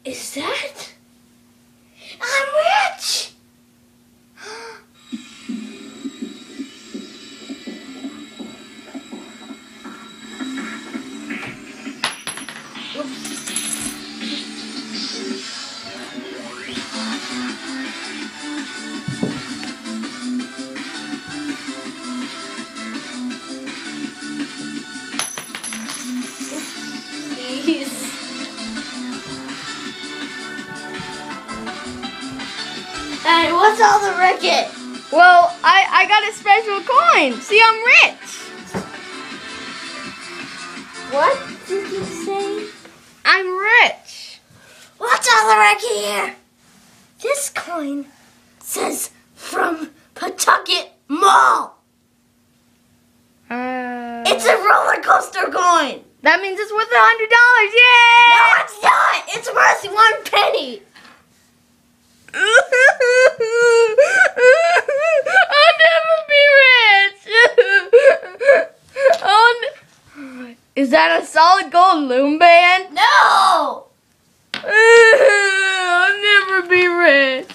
Is that? I'm rich! Hey, what's all the racket? Well, I got a special coin. See, I'm rich. What did you say? I'm rich. What's all the racket here? This coin says from Pawtucket Mall. It's a roller coaster coin. That means it's worth $100. Yay! No, it's not. It's worth 1 penny. I'll never be rich. Is that a solid gold loom band? No. I'll never be rich.